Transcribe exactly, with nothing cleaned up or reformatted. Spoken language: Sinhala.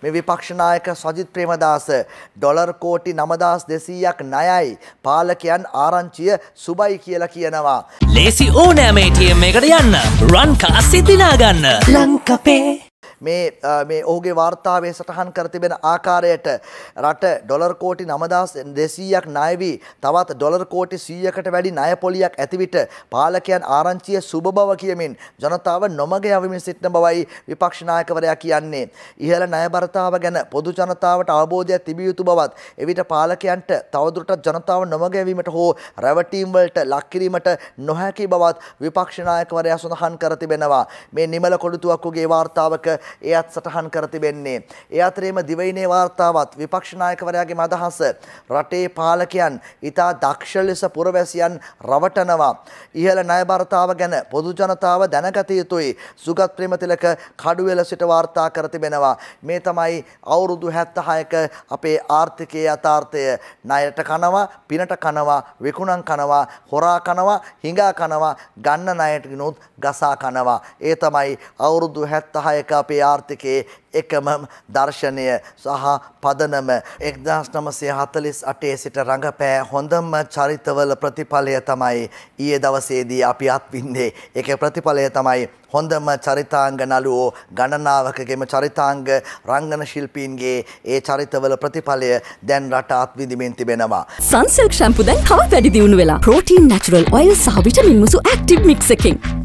මේ විපක්ෂ නායක සජිත් ප්‍රේමදාස ඩොලර් කෝටි නවදාස් දෙසීයක් ණයයි පාලකයන් ආරංචිය සුබයි කියලා කියනවා. ලේසි ඕනෑම A T M එකකට යන්න රන් කාසිය දිනා ගන්න ලංකපේ මේ මේ ඔහුගේ වාර්තාවේ සටහන් කර තිබෙන ආකාරයට රට ඩොලර් කෝටි නවදාස් දෙසීයක් ණය වී තවත් ඩොලර් කෝටි සීයකට වැඩි ණය පොලියක් ඇති විට පාලකයන් ආරංචිය සුබ බව කියමින් ජනතාව නොමග යවමින් සිටින බවයි විපක්ෂ නායකවරයා කියන්නේ. ඉහළ ණයබරතාව ගැන පොදු ජනතාවට අවබෝධයක් තිබිය යුතු බවත් එවිට පාලකයන්ට තවදුරටත් ජනතාව නොමග යැවීමට හෝ රැවටීම් වලට ලක් කිරීමට නොහැකි බවත් විපක්ෂ නායකවරයා සඳහන් කර තිබෙනවා. මේ නිමල කොඩුතුවක්කුගේ වාර්තාවක එයත් සටහන් කර තිබෙන්නේ. ඒ අතරේම දිවයිනේ වාර්තාවත් විපක්ෂ නායකවරයාගේ අදහස රටේ පාලකයන් ඉතා දක්ෂ ලෙස පුරවැසියන් රවටනවා. ඉහළ ණයබරතාව ගැන පොදු ජනතාව දැනගත යුතුයි. සුගත් ප්‍රේමතිලක කඩුවෙල සිට වාර්තා කර තිබෙනවා. මේ තමයි අවුරුදු හැත්තහයක අපේ ආර්ථිකයේ යථාර්ථය. ණයට කනවා, පිනට කනවා, විකුණන් කනවා, හොරා කනවා, හිඟා කනවා, ගන්න ණයට ගිනුත් ගසා කනවා. ඒ තමයි අවුරුදු හැත්තහයක අපේ ආර්ථිකයේ එකම දර්ශනය සහ පදනම. එක්දාස් නවසිය හතළිස් අටේ සිට රඟපෑ හොඳම චරිතවල ප්‍රතිඵලය තමයි ඊයේ දවසේදී අපි අත්විඳේ. ඒකේ ප්‍රතිඵලය තමයි හොඳම චරිතාංග නළුවෝ ගණනාවකගේම චරිතාංග රංගන ශිල්පීන්ගේ ඒ චරිතවල ප්‍රතිඵලය දැන් රට අත්විඳිමින් තිබෙනවා. සන්සිල්ක් ෂැම්පු දැන් තවත් වැඩි දියුණු වෙලා ප්‍රෝටීන් නැචරල් ඔයිල් සහ විටමින් මුසු ඇක්ටිව් මික්ස් එකකින්